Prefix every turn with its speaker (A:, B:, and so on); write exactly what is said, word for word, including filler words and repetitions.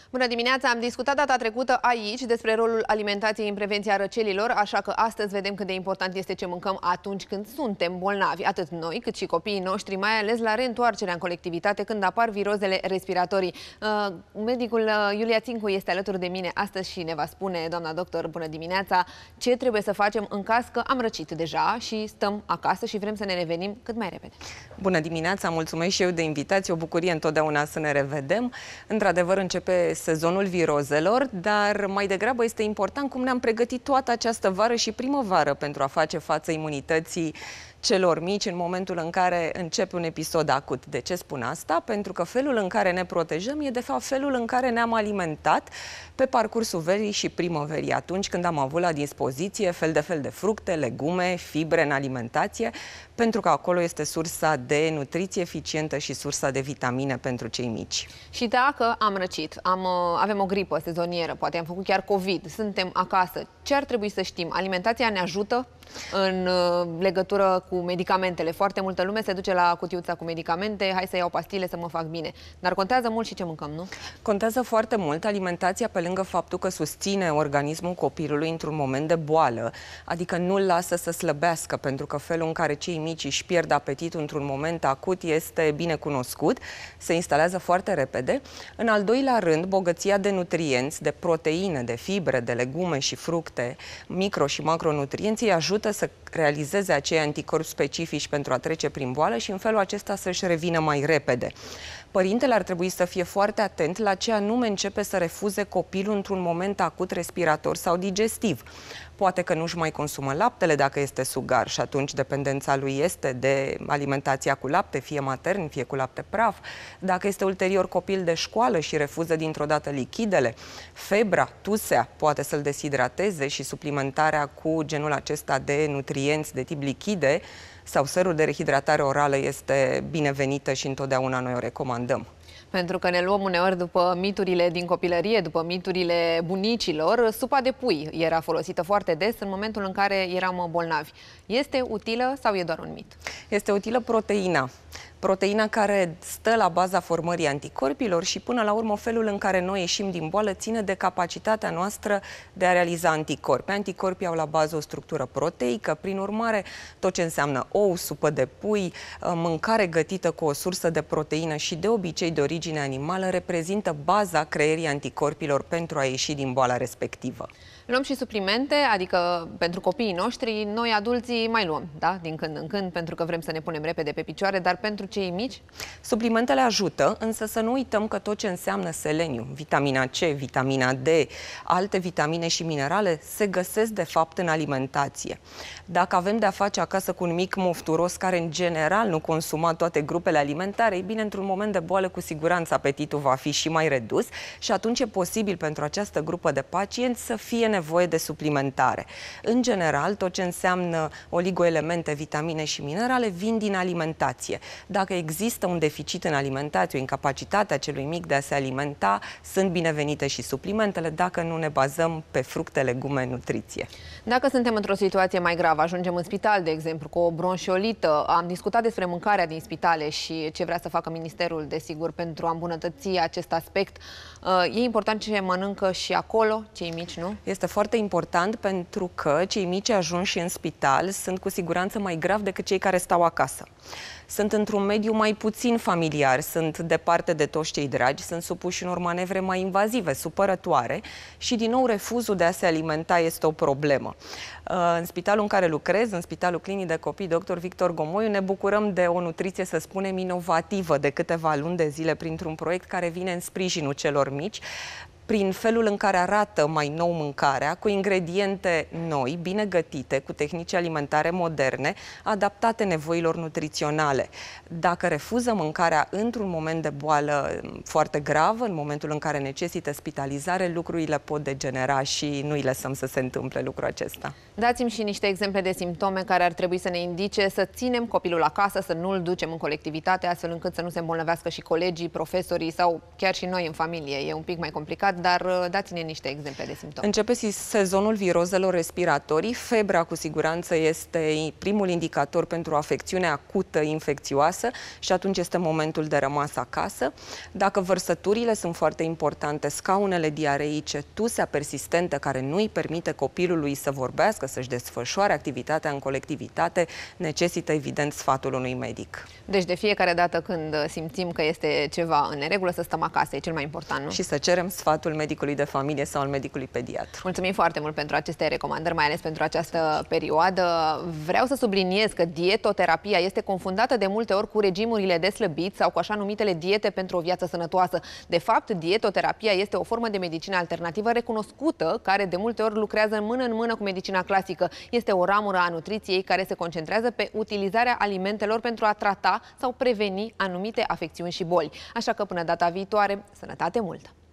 A: Bună dimineața! Am discutat data trecută aici despre rolul alimentației în prevenția răcelilor, așa că astăzi vedem cât de important este ce mâncăm atunci când suntem bolnavi, atât noi cât și copiii noștri, mai ales la reîntoarcerea în colectivitate când apar virozele respiratorii. Uh, medicul uh, Iulia Țincu este alături de mine astăzi și ne va spune, doamna doctor, bună dimineața, ce trebuie să facem în caz că am răcit deja și stăm acasă și vrem să ne revenim cât mai repede.
B: Bună dimineața! Mulțumesc și eu de invitație, o bucurie întotdeauna să ne revedem. Într-adevăr, începe sezonul virozelor, dar mai degrabă este important cum ne-am pregătit toată această vară și primăvară pentru a face față imunității celor mici în momentul în care începe un episod acut. De ce spun asta? Pentru că felul în care ne protejăm e de fapt felul în care ne-am alimentat pe parcursul verii și primăverii, atunci când am avut la dispoziție fel de fel de fructe, legume, fibre în alimentație, pentru că acolo este sursa de nutriție eficientă și sursa de vitamine pentru cei mici.
A: Și dacă am răcit, am, avem o gripă sezonieră, poate am făcut chiar COVID, suntem acasă, ce ar trebui să știm? Alimentația ne ajută în legătură cu medicamentele. Foarte multă lume se duce la cutiuța cu medicamente, hai să iau pastile să mă fac bine. Dar contează mult și ce mâncăm, nu?
B: Contează foarte mult alimentația, pe lângă faptul că susține organismul copilului într-un moment de boală, adică nu-l lasă să slăbească, pentru că felul în care cei mici își pierd apetitul într-un moment acut este bine cunoscut, se instalează foarte repede. În al doilea rând, bogăția de nutrienți, de proteine, de fibre, de legume și fructe, micro și macronutrienți, îi ajută să realizeze acei anticorpi specifici pentru a trece prin boală și în felul acesta să-și revină mai repede. Părintele ar trebui să fie foarte atent la ce anume începe să refuze copilul într-un moment acut respirator sau digestiv. Poate că nu-și mai consumă laptele dacă este sugar și atunci dependența lui este de alimentația cu lapte, fie matern, fie cu lapte praf. Dacă este ulterior copil de școală și refuză dintr-o dată lichidele, febra, tusea poate să-l deshidrateze și suplimentarea cu genul acesta de nutrienți de tip lichide sau sărul de rehidratare orală este binevenită și întotdeauna noi o recomandăm.
A: Pentru că ne luăm uneori după miturile din copilărie, după miturile bunicilor, supa de pui era folosită foarte des în momentul în care eram bolnavi. Este utilă sau e doar un mit?
B: Este utilă proteina. Proteina care stă la baza formării anticorpilor și până la urmă felul în care noi ieșim din boală ține de capacitatea noastră de a realiza anticorpi. Anticorpii au la bază o structură proteică, prin urmare tot ce înseamnă ou, supă de pui, mâncare gătită cu o sursă de proteină și de obicei de origine animală reprezintă baza creierii anticorpilor pentru a ieși din boala respectivă.
A: Luăm și suplimente, adică pentru copiii noștri, noi adulții mai luăm, da? Din când în când, pentru că vrem să ne punem repede pe picioare, dar pentru cei mici?
B: Suplimentele ajută, însă să nu uităm că tot ce înseamnă seleniu, vitamina C, vitamina D, alte vitamine și minerale se găsesc de fapt în alimentație. Dacă avem de-a face acasă cu un mic mofturos care în general nu consuma toate grupele alimentare, e bine, într-un moment de boală cu siguranță apetitul va fi și mai redus și atunci e posibil pentru această grupă de pacienți să fie nevoie de suplimentare. În general, tot ce înseamnă oligoelemente, vitamine și minerale vin din alimentație. Dacă există un deficit în alimentație, o incapacitate a celui mic de a se alimenta, sunt binevenite și suplimentele, dacă nu ne bazăm pe fructe, legume, nutriție.
A: Dacă suntem într-o situație mai gravă, ajungem în spital, de exemplu, cu o bronșiolită, am discutat despre mâncarea din spitale și ce vrea să facă Ministerul, desigur, pentru a îmbunătăți acest aspect. E important ce mănâncă și acolo, cei mici, nu?
B: Este foarte important pentru că cei mici ajunși în spital sunt cu siguranță mai gravi decât cei care stau acasă. Sunt într-un mediu mai puțin familiar, sunt departe de toți cei dragi, sunt supuși unor manevre mai invazive, supărătoare și, din nou, refuzul de a se alimenta este o problemă. În spitalul în care lucrez, în Spitalul Clinic de Copii doctor Victor Gomoiu, ne bucurăm de o nutriție, să spunem, inovativă de câteva luni de zile printr-un proiect care vine în sprijinul celor mici, prin felul în care arată mai nou mâncarea, cu ingrediente noi, bine gătite, cu tehnici alimentare moderne, adaptate nevoilor nutriționale. Dacă refuză mâncarea într-un moment de boală foarte gravă, în momentul în care necesită spitalizare, lucrurile pot degenera și nu îi lăsăm să se întâmple lucrul acesta.
A: Dați-mi și niște exemple de simptome care ar trebui să ne indice să ținem copilul acasă, să nu-l ducem în colectivitate, astfel încât să nu se îmbolnăvească și colegii, profesorii sau chiar și noi în familie. E un pic mai complicat, dar dați-ne niște exemple de simptome.
B: Începe sezonul virozelor respiratorii. Febra cu siguranță este primul indicator pentru o afecțiune acută infecțioasă și atunci este momentul de rămas acasă. Dacă vărsăturile sunt foarte importante, scaunele diareice, tusea persistentă care nu îi permite copilului să vorbească, să-și desfășoare activitatea în colectivitate, necesită evident sfatul unui medic.
A: Deci de fiecare dată când simțim că este ceva în neregulă, să stăm acasă, e cel mai important, nu?
B: Și să cerem sfatul medicului de familie sau al medicului pediatru.
A: Mulțumim foarte mult pentru aceste recomandări, mai ales pentru această perioadă. Vreau să subliniez că dietoterapia este confundată de multe ori cu regimurile de slăbit sau cu așa numitele diete pentru o viață sănătoasă. De fapt, dietoterapia este o formă de medicină alternativă recunoscută, care de multe ori lucrează mână în mână cu medicina clasică. Este o ramură a nutriției care se concentrează pe utilizarea alimentelor pentru a trata sau preveni anumite afecțiuni și boli. Așa că până data viitoare, sănătate multă!